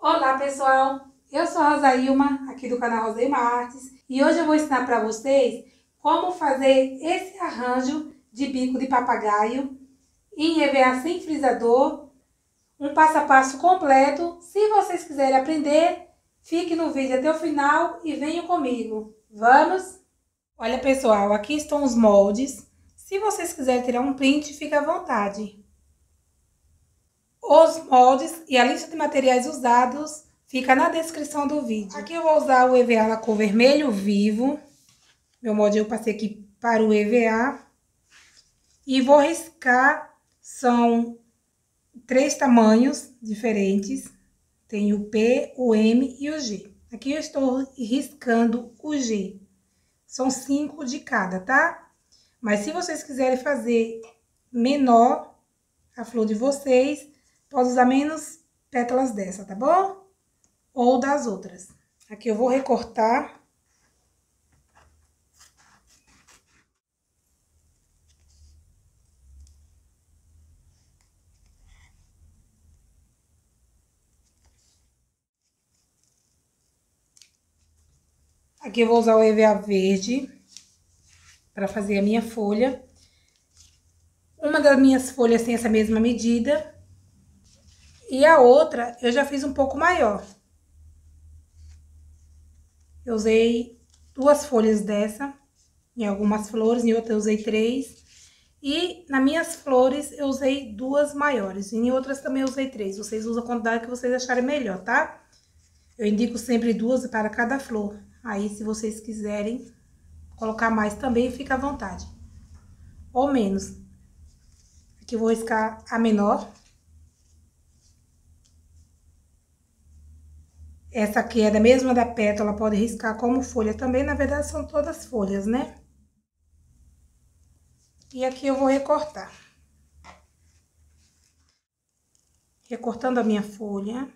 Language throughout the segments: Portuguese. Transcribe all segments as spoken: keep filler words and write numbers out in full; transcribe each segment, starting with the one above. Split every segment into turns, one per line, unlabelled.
Olá pessoal, eu sou a Rosailma, aqui do canal Rosailma Artes, e hoje eu vou ensinar para vocês como fazer esse arranjo de bico de papagaio em E V A sem frisador, um passo a passo completo. Se vocês quiserem aprender, fique no vídeo até o final e venham comigo. Vamos? Olha pessoal, aqui estão os moldes. Se vocês quiserem tirar um print, fica à vontade. Os moldes e a lista de materiais usados fica na descrição do vídeo. Aqui eu vou usar o E V A na cor vermelho vivo. Meu molde eu passei aqui para o E V A. E vou riscar, são três tamanhos diferentes. Tem o P, o M e o G. Aqui eu estou riscando o G. São cinco de cada, tá? Mas se vocês quiserem fazer menor a flor de vocês, pode usar menos pétalas dessa, tá bom? Ou das outras. Aqui eu vou recortar. Aqui eu vou usar o E V A verde para fazer a minha folha. Uma das minhas folhas tem essa mesma medida. E a outra eu já fiz um pouco maior. Eu usei duas folhas dessa, em algumas flores, em outras eu usei três. E nas minhas flores eu usei duas maiores, em outras também eu usei três. Vocês usam a quantidade que vocês acharem melhor, tá? Eu indico sempre duas para cada flor. Aí, se vocês quiserem colocar mais também, fica à vontade. Ou menos. Aqui eu vou riscar a menor. Essa aqui é da mesma da pétala, pode riscar como folha também. Na verdade, são todas folhas, né? E aqui eu vou recortar. Recortando a minha folha.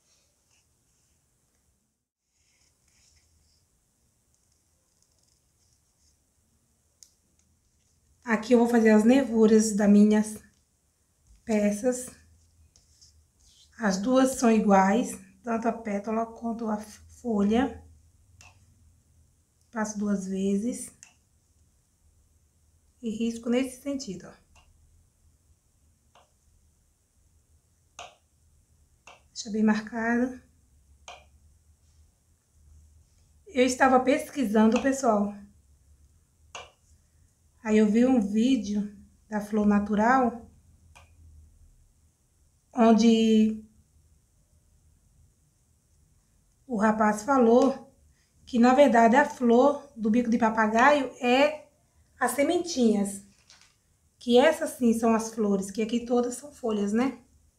Aqui eu vou fazer as nervuras das minhas peças. As duas são iguais, tanto a pétala quanto a folha. Passo duas vezes. E risco nesse sentido, ó. Deixa bem marcado. Eu estava pesquisando, pessoal. Aí eu vi um vídeo da Flor Natural, onde o rapaz falou que, na verdade, a flor do bico de papagaio é as sementinhas. Que essas sim são as flores, que aqui todas são folhas, né?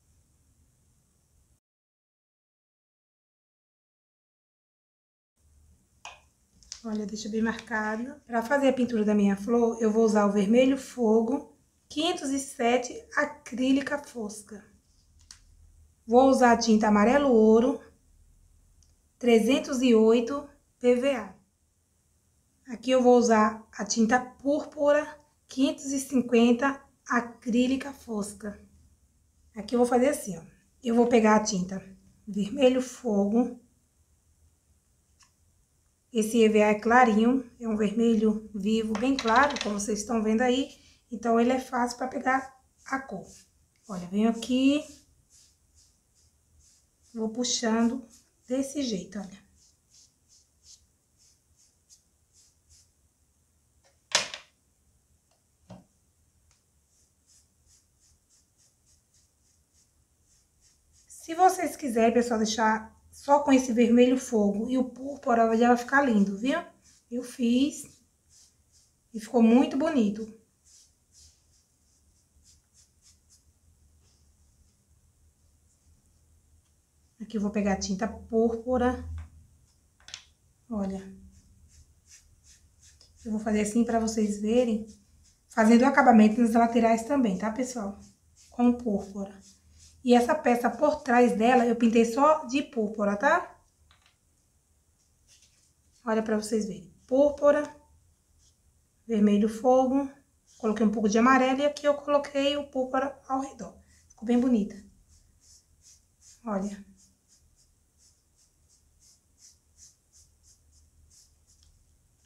Olha, deixa bem marcado. Para fazer a pintura da minha flor, eu vou usar o vermelho fogo, quinhentos e sete acrílica fosca. Vou usar a tinta amarelo ouro, trezentos e oito P V A. Aqui eu vou usar a tinta púrpura, quinhentos e cinquenta acrílica fosca. Aqui eu vou fazer assim, ó. Eu vou pegar a tinta vermelho fogo. Esse E V A é clarinho, é um vermelho vivo, bem claro, como vocês estão vendo aí. Então, ele é fácil para pegar a cor. Olha, venho aqui, vou puxando desse jeito, olha. Se vocês quiserem, pessoal, deixar só com esse vermelho fogo e o púrpura, já vai ficar lindo, viu? Eu fiz e ficou muito bonito. Aqui eu vou pegar a tinta púrpura. Olha. Eu vou fazer assim pra vocês verem, fazendo o acabamento nas laterais também, tá, pessoal? Com púrpura. E essa peça por trás dela, eu pintei só de púrpura, tá? Olha pra vocês verem. Púrpura, vermelho fogo, coloquei um pouco de amarelo e aqui eu coloquei o púrpura ao redor. Ficou bem bonita. Olha.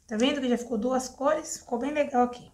Tá vendo que já ficou duas cores? Ficou bem legal aqui.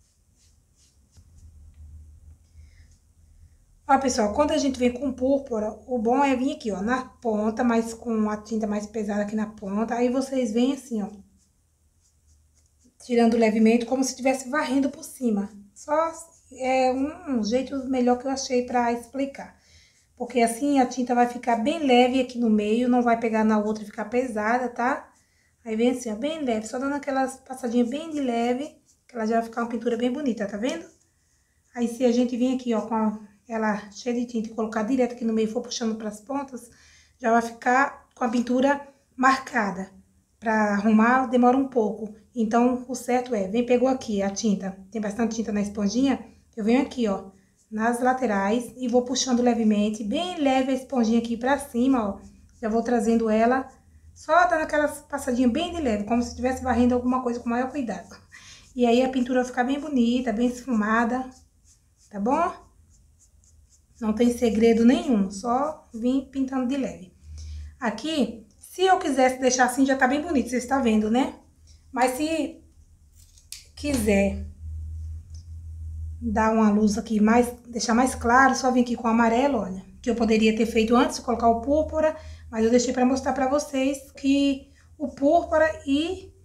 Ó, pessoal, quando a gente vem com púrpura, o bom é vir aqui, ó, na ponta, mas com a tinta mais pesada aqui na ponta. Aí vocês vêm assim, ó, tirando levemente, como se estivesse varrendo por cima. Só é um, um jeito melhor que eu achei pra explicar. Porque assim a tinta vai ficar bem leve aqui no meio, não vai pegar na outra e ficar pesada, tá? Aí vem assim, ó, bem leve, só dando aquelas passadinhas bem de leve, que ela já vai ficar uma pintura bem bonita, tá vendo? Aí se a gente vir aqui, ó, com a, ela cheia de tinta e colocar direto aqui no meio e for puxando pras pontas, já vai ficar com a pintura marcada. Pra arrumar demora um pouco. Então, o certo é, vem, pegou aqui a tinta, tem bastante tinta na esponjinha, eu venho aqui, ó, nas laterais e vou puxando levemente, bem leve a esponjinha aqui pra cima, ó. Já vou trazendo ela, só dando aquelas passadinhas bem de leve, como se estivesse varrendo alguma coisa com maior cuidado. E aí a pintura vai ficar bem bonita, bem esfumada, tá bom? Não tem segredo nenhum, só vim pintando de leve. Aqui, se eu quisesse deixar assim, já tá bem bonito, vocês estão vendo, né? Mas se quiser dar uma luz aqui, mais, deixar mais claro, só vir aqui com o amarelo, olha. Que eu poderia ter feito antes de colocar o púrpura, mas eu deixei pra mostrar pra vocês que o púrpura e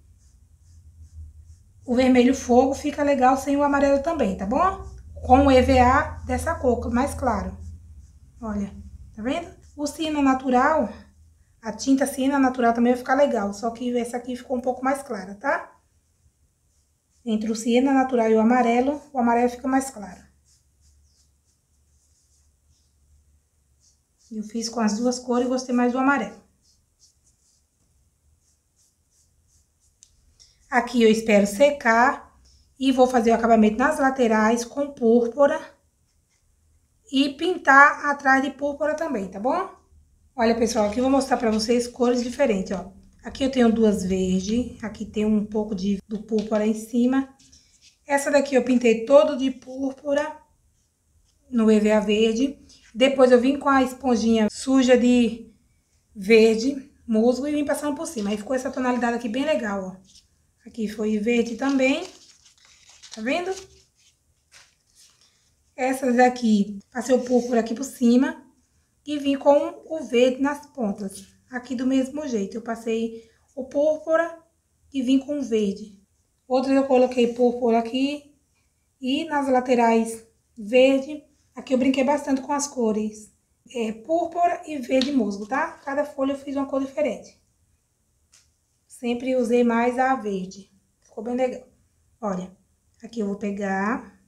o vermelho fogo fica legal sem o amarelo também, tá bom? Com o E V A dessa cor, mais claro. Olha, tá vendo? O siena natural, a tinta siena natural também vai ficar legal, só que essa aqui ficou um pouco mais clara, tá? Entre o siena natural e o amarelo, o amarelo fica mais claro. Eu fiz com as duas cores e gostei mais do amarelo. Aqui eu espero secar e vou fazer o acabamento nas laterais com púrpura e pintar atrás de púrpura também, tá bom? Olha, pessoal, aqui eu vou mostrar pra vocês cores diferentes, ó. Aqui eu tenho duas verdes, aqui tem um pouco de, do púrpura em cima. Essa daqui eu pintei todo de púrpura no E V A verde. Depois eu vim com a esponjinha suja de verde, musgo, e vim passando por cima. Aí ficou essa tonalidade aqui bem legal, ó. Aqui foi verde também, tá vendo? Essas aqui, passei o púrpura aqui por cima e vim com o verde nas pontas. Aqui do mesmo jeito, eu passei o púrpura e vim com o verde. Outras eu coloquei púrpura aqui e nas laterais verde. Aqui eu brinquei bastante com as cores é, púrpura e verde musgo, tá? Cada folha eu fiz uma cor diferente. Sempre usei mais a verde. Ficou bem legal. Olha, aqui eu vou pegar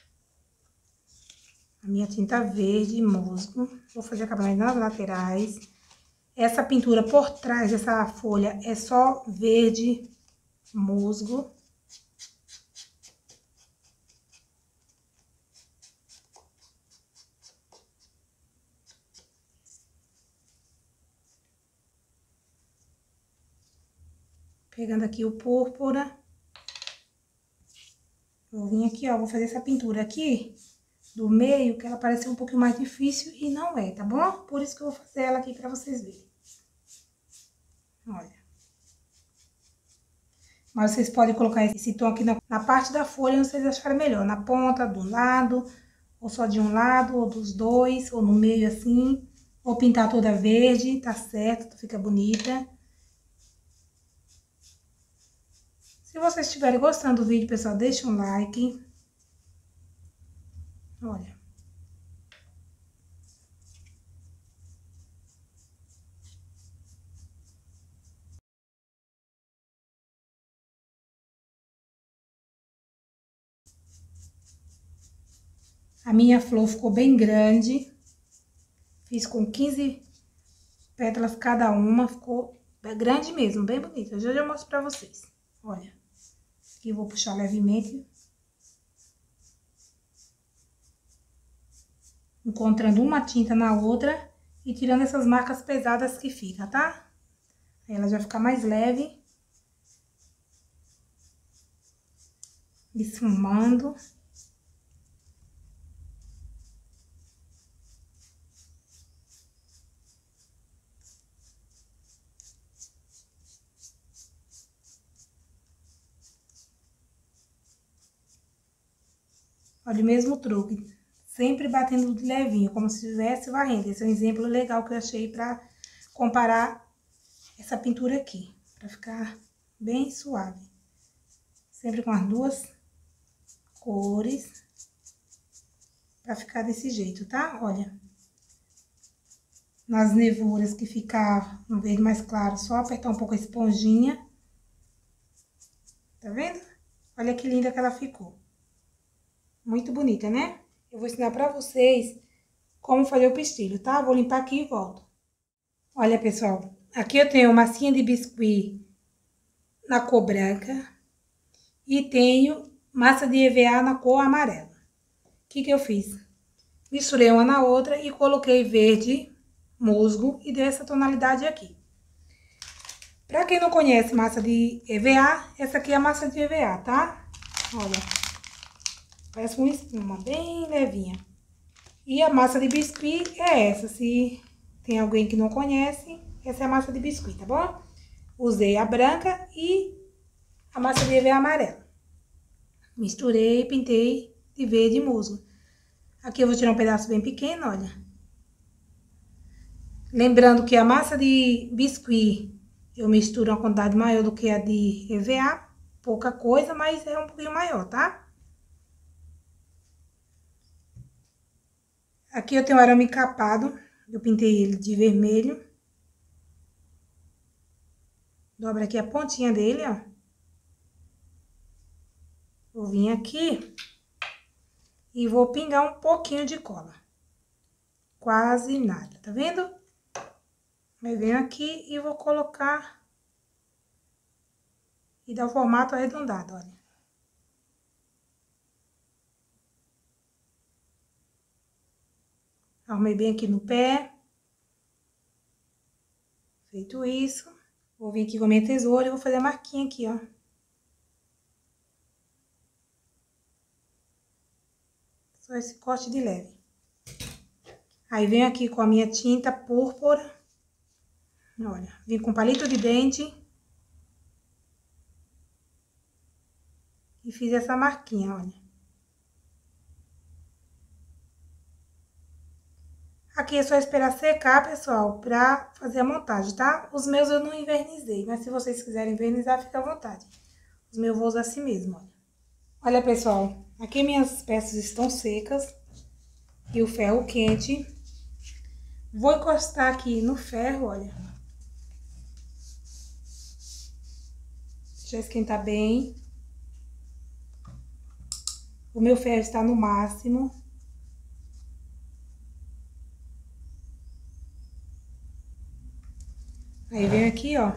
a minha tinta verde musgo. Vou fazer acabamento nas laterais. Essa pintura por trás dessa folha é só verde musgo. Pegando aqui o púrpura. Vou vir aqui, ó, vou fazer essa pintura aqui do meio, que ela parece um pouquinho mais difícil e não é, tá bom? Por isso que eu vou fazer ela aqui pra vocês verem. Olha. Mas vocês podem colocar esse tom aqui na, na parte da folha, onde vocês acharem melhor. Na ponta, do lado, ou só de um lado, ou dos dois, ou no meio assim. Ou pintar toda verde, tá certo, fica bonita. Se vocês estiverem gostando do vídeo, pessoal, deixa um like. Olha. A minha flor ficou bem grande. Fiz com quinze pétalas cada uma. Ficou grande mesmo, bem bonita. Já já mostro pra vocês. Olha. Aqui eu vou puxar levemente. Encontrando uma tinta na outra e tirando essas marcas pesadas que fica, tá? Aí ela já fica mais leve. Esfumando. Olha o mesmo truque. Sempre batendo de levinho, como se estivesse varrendo. Esse é um exemplo legal que eu achei pra comparar essa pintura aqui. Pra ficar bem suave. Sempre com as duas cores. Pra ficar desse jeito, tá? Olha. Nas nevuras que ficar um verde mais claro, só apertar um pouco a esponjinha. Tá vendo? Olha que linda que ela ficou. Muito bonita, né? Eu vou ensinar pra vocês como fazer o pistilho, tá? Vou limpar aqui e volto. Olha, pessoal. Aqui eu tenho massinha de biscuit na cor branca. E tenho massa de E V A na cor amarela. O que que eu fiz? Misturei uma na outra e coloquei verde musgo e dei essa tonalidade aqui. Pra quem não conhece massa de E V A, essa aqui é a massa de E V A, tá? Olha, parece uma espuma bem levinha. E a massa de biscuit é essa, se tem alguém que não conhece, essa é a massa de biscuit, tá bom? Usei a branca e a massa de E V A amarela. Misturei e pintei de verde musgo. Aqui eu vou tirar um pedaço bem pequeno, olha. Lembrando que a massa de biscuit eu misturo uma quantidade maior do que a de E V A. Pouca coisa, mas é um pouquinho maior, tá? Aqui eu tenho um arame encapado. Eu pintei ele de vermelho. Dobra aqui a pontinha dele, ó. Vou vir aqui e vou pingar um pouquinho de cola. Quase nada, tá vendo? Aí venho aqui e vou colocar e dar o formato arredondado, olha. Arrumei bem aqui no pé. Feito isso, vou vir aqui com a minha tesoura e vou fazer a marquinha aqui, ó. Só esse corte de leve. Aí venho aqui com a minha tinta púrpura. Olha, vim com palito de dente. E fiz essa marquinha, olha. Aqui é só esperar secar, pessoal, pra fazer a montagem, tá? Os meus eu não invernizei, mas se vocês quiserem invernizar, fica à vontade. Os meus eu vou usar assim mesmo, olha. Olha, pessoal, aqui minhas peças estão secas e o ferro quente. Vou encostar aqui no ferro, olha. Deixa eu esquentar bem. O meu ferro está no máximo. Aí venho aqui, ó.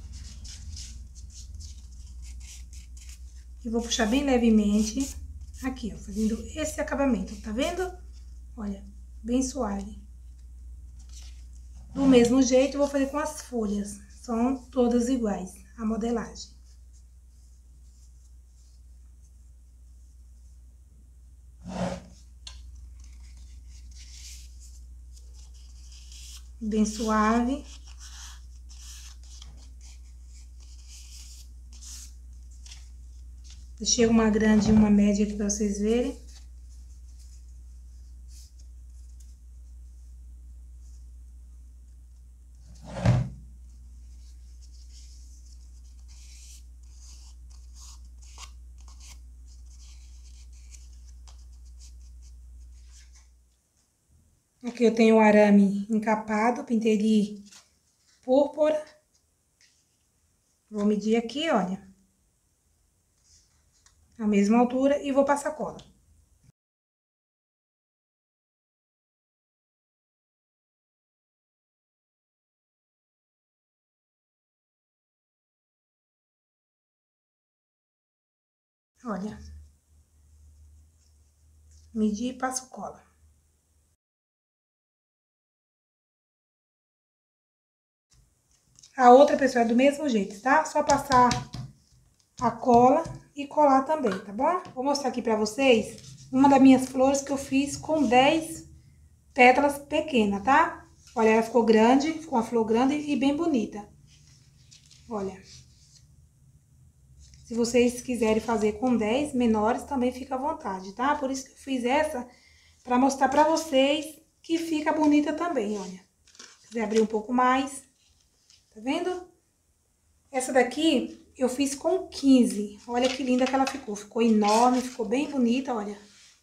E vou puxar bem levemente. Aqui, ó, fazendo esse acabamento, tá vendo? Olha, bem suave. Do mesmo jeito, eu vou fazer com as folhas. São todas iguais, a modelagem. Bem suave. Deixei uma grande e uma média aqui pra vocês verem. Aqui eu tenho o arame encapado, pintei de púrpura. Vou medir aqui, olha. A mesma altura e vou passar cola. Olha. Medi e passo cola. A outra, pessoal, é do mesmo jeito, tá? Só passar a cola e colar também, tá bom? Vou mostrar aqui pra vocês uma das minhas flores que eu fiz com dez pétalas pequenas, tá? Olha, ela ficou grande, ficou uma flor grande e bem bonita. Olha. Se vocês quiserem fazer com dez menores, também fica à vontade, tá? Por isso que eu fiz essa, pra mostrar pra vocês que fica bonita também, olha. Se quiser abrir um pouco mais, tá vendo? Essa daqui eu fiz com quinze, olha que linda que ela ficou. Ficou enorme, ficou bem bonita, olha.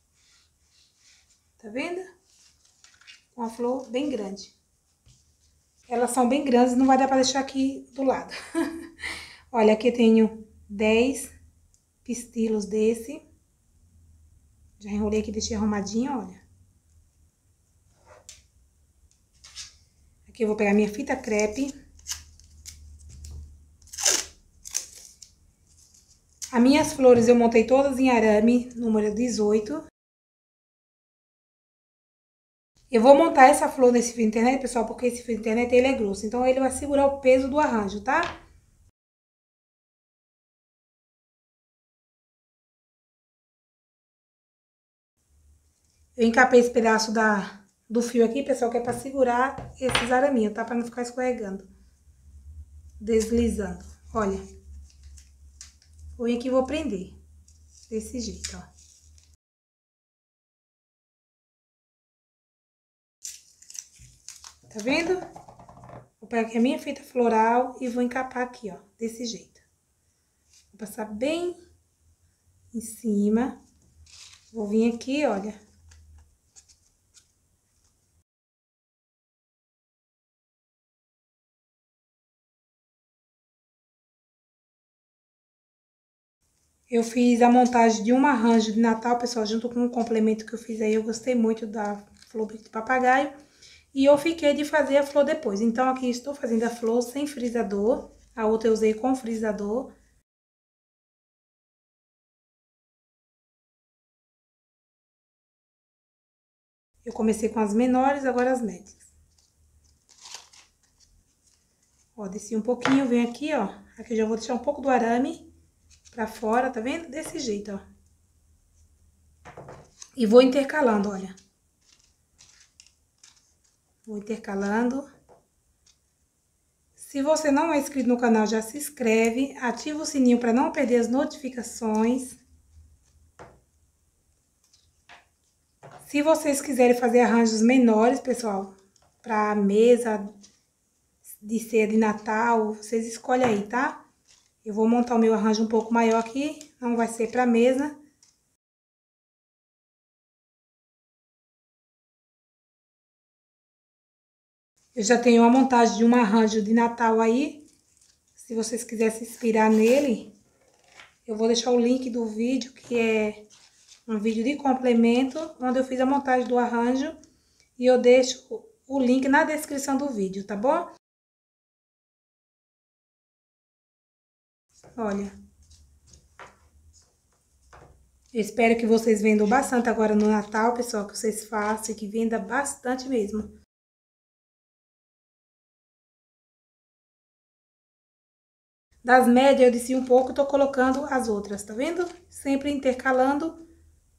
Tá vendo? Uma flor bem grande. Elas são bem grandes, não vai dar pra deixar aqui do lado. Olha, aqui eu tenho dez pistilos desse. Já enrolei aqui, deixei arrumadinho, olha. Aqui eu vou pegar minha fita crepe. As minhas flores eu montei todas em arame, número dezoito. Eu vou montar essa flor nesse fio de internet, pessoal, porque esse fio de internet ele é grosso. Então, ele vai segurar o peso do arranjo, tá? Eu encapei esse pedaço da, do fio aqui, pessoal, que é pra segurar esses araminhos, tá? Pra não ficar escorregando. Deslizando. Olha. Vou aqui e vou prender. Desse jeito, ó. Tá vendo? Vou pegar aqui a minha fita floral e vou encapar aqui, ó. Desse jeito. Vou passar bem em cima. Vou vir aqui, olha. Eu fiz a montagem de um arranjo de Natal, pessoal, junto com um complemento que eu fiz aí. Eu gostei muito da flor de papagaio. E eu fiquei de fazer a flor depois. Então, aqui estou fazendo a flor sem frisador. A outra eu usei com frisador. Eu comecei com as menores, agora as médias. Ó, desci um pouquinho, vem aqui, ó. Aqui eu já vou deixar um pouco do arame pra fora, tá vendo? Desse jeito, ó. E vou intercalando, olha. Vou intercalando. Se você não é inscrito no canal, já se inscreve. Ativa o sininho para não perder as notificações. Se vocês quiserem fazer arranjos menores, pessoal, pra mesa de ceia de Natal, vocês escolhem aí, tá? Eu vou montar o meu arranjo um pouco maior aqui, não vai ser pra mesa. Eu já tenho uma montagem de um arranjo de Natal aí. Se vocês quiserem se inspirar nele, eu vou deixar o link do vídeo, que é um vídeo de complemento, onde eu fiz a montagem do arranjo. E eu deixo o link na descrição do vídeo, tá bom? Olha. Eu espero que vocês vendam bastante agora no Natal, pessoal, que vocês façam e que venda bastante mesmo. Das médias eu desci um pouco, tô colocando as outras, tá vendo? Sempre intercalando.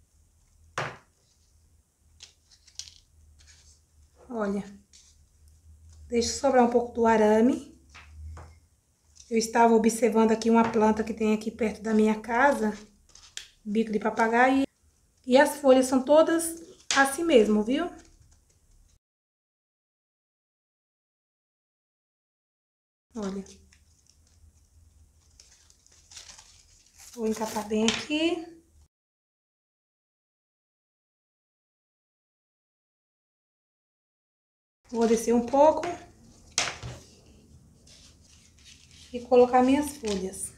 Olha. Deixa sobrar um pouco do arame. Eu estava observando aqui uma planta que tem aqui perto da minha casa. Bico de papagaio. E as folhas são todas assim mesmo, viu? Olha. Vou encapar bem aqui. Vou descer um pouco. E colocar minhas folhas.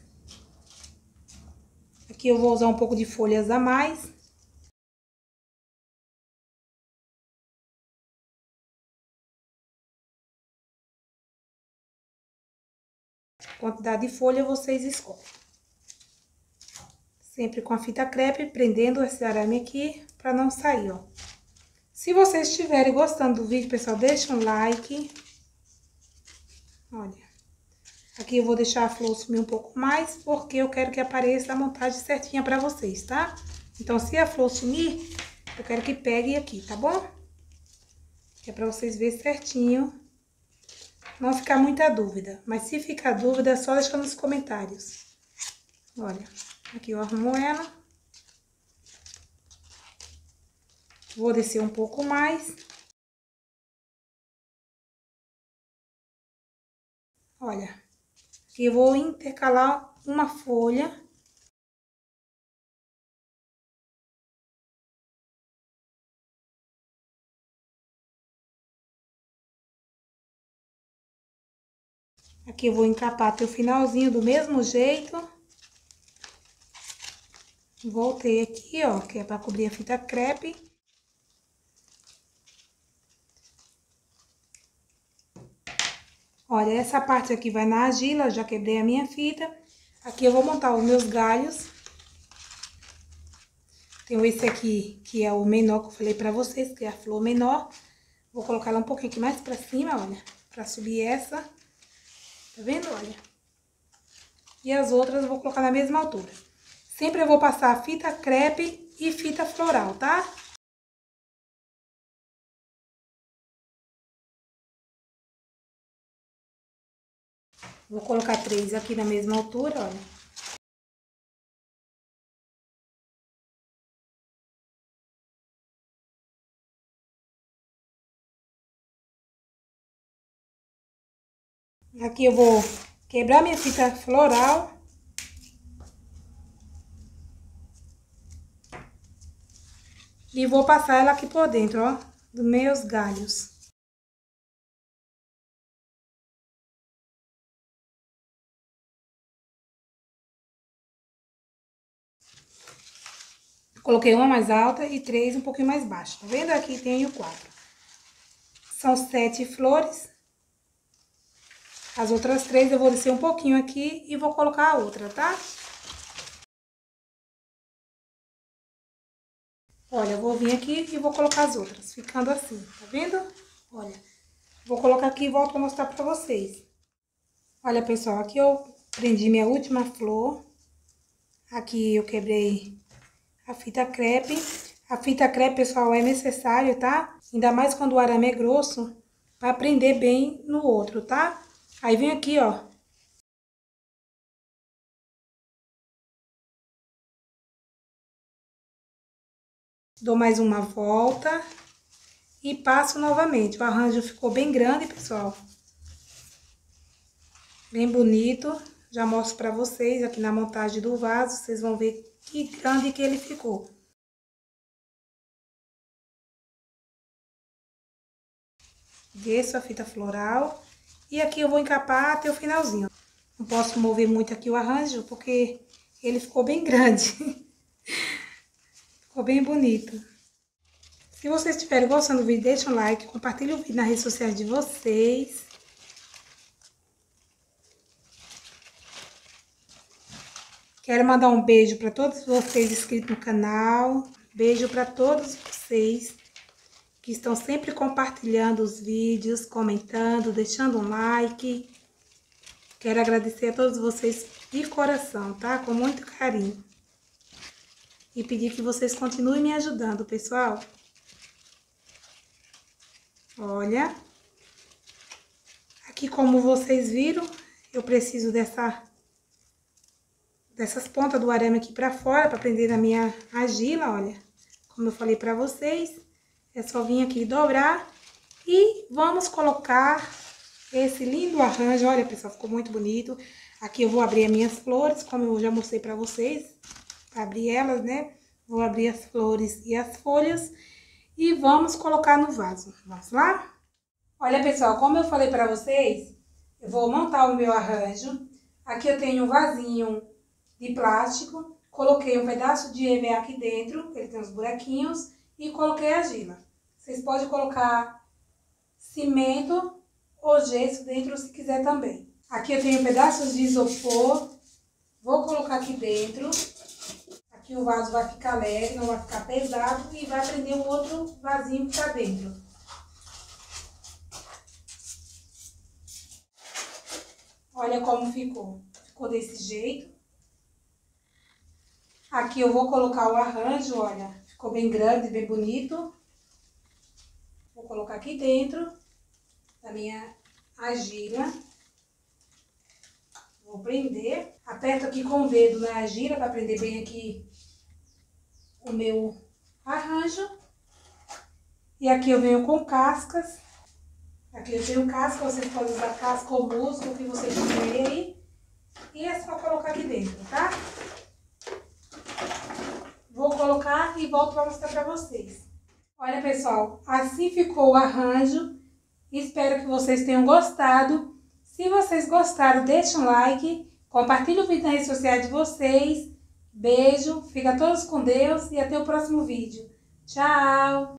Aqui eu vou usar um pouco de folhas a mais. Quantidade de folha vocês escolhem. Sempre com a fita crepe, prendendo esse arame aqui, pra não sair, ó. Se vocês estiverem gostando do vídeo, pessoal, deixa um like. Olha. Aqui eu vou deixar a flor sumir um pouco mais, porque eu quero que apareça a montagem certinha pra vocês, tá? Então, se a flor sumir, eu quero que pegue aqui, tá bom? Que é pra vocês verem certinho. Não ficar muita dúvida. Mas se ficar dúvida, é só deixar nos comentários. Olha, aqui eu arrumo ela. Vou descer um pouco mais. Olha, aqui eu vou intercalar uma folha. Aqui eu vou encapar até o finalzinho do mesmo jeito. Voltei aqui, ó, que é pra cobrir a fita crepe. Olha, essa parte aqui vai na argila, já quebrei a minha fita. Aqui eu vou montar os meus galhos. Tenho esse aqui, que é o menor que eu falei pra vocês, que é a flor menor. Vou colocar ela um pouquinho aqui mais pra cima, olha, pra subir essa. Tá vendo? Olha. E as outras eu vou colocar na mesma altura. Sempre eu vou passar fita crepe e fita floral, tá? Vou colocar três aqui na mesma altura, olha. Aqui eu vou quebrar minha fita floral. E vou passar ela aqui por dentro, ó, dos meus galhos. Coloquei uma mais alta e três um pouquinho mais baixa. Tá vendo? Aqui tenho quatro. São sete flores. As outras três eu vou descer um pouquinho aqui e vou colocar a outra, tá? Olha, eu vou vir aqui e vou colocar as outras, ficando assim, tá vendo? Olha, vou colocar aqui e volto pra mostrar pra vocês. Olha, pessoal, aqui eu prendi minha última flor. Aqui eu quebrei a fita crepe. A fita crepe, pessoal, é necessário, tá? Ainda mais quando o arame é grosso, pra prender bem no outro, tá? Aí vem aqui, ó. Dou mais uma volta e passo novamente. O arranjo ficou bem grande, pessoal. Bem bonito. Já mostro pra vocês aqui na montagem do vaso. Vocês vão ver que grande que ele ficou. Desço a fita floral. E aqui eu vou encapar até o finalzinho. Não posso mover muito aqui o arranjo, porque ele ficou bem grande. Ficou bem bonito. Se vocês estiverem gostando do vídeo, deixa um like, compartilhe o vídeo nas redes sociais de vocês. Quero mandar um beijo para todos vocês inscritos no canal. Beijo para todos vocês que estão sempre compartilhando os vídeos, comentando, deixando um like. Quero agradecer a todos vocês de coração, tá? Com muito carinho. E pedir que vocês continuem me ajudando, pessoal. Olha. Aqui, como vocês viram, eu preciso dessa, dessas pontas do arame aqui pra fora, pra prender na minha argila, olha. Como eu falei pra vocês, é só vir aqui dobrar e vamos colocar esse lindo arranjo. Olha, pessoal, ficou muito bonito. Aqui eu vou abrir as minhas flores, como eu já mostrei pra vocês. Pra abrir elas, né? Vou abrir as flores e as folhas e vamos colocar no vaso. Vamos lá? Olha, pessoal, como eu falei pra vocês, eu vou montar o meu arranjo. Aqui eu tenho um vasinho de plástico, coloquei um pedaço de E V A aqui dentro, ele tem uns buraquinhos, e coloquei argila. Vocês podem colocar cimento ou gesso dentro se quiser também. Aqui eu tenho pedaços de isopor, vou colocar aqui dentro. Aqui o vaso vai ficar leve, não vai ficar pesado e vai prender um outro vasinho que tá dentro. Olha como ficou. Ficou desse jeito. Aqui eu vou colocar o arranjo, olha. Ficou bem grande, bem bonito. Vou colocar aqui dentro da minha argila. Vou prender. Aperto aqui com o dedo na argila para prender bem aqui o meu arranjo. E aqui eu venho com cascas. Aqui eu tenho casca, vocês podem usar casca ou musgo, o que vocês quiserem aí. E é só colocar aqui dentro, tá? Vou colocar e volto para mostrar para vocês. Olha, pessoal, assim ficou o arranjo. Espero que vocês tenham gostado. Se vocês gostaram, deixa um like, compartilhe o vídeo nas redes sociais de vocês. Beijo, fica todos com Deus e até o próximo vídeo. Tchau!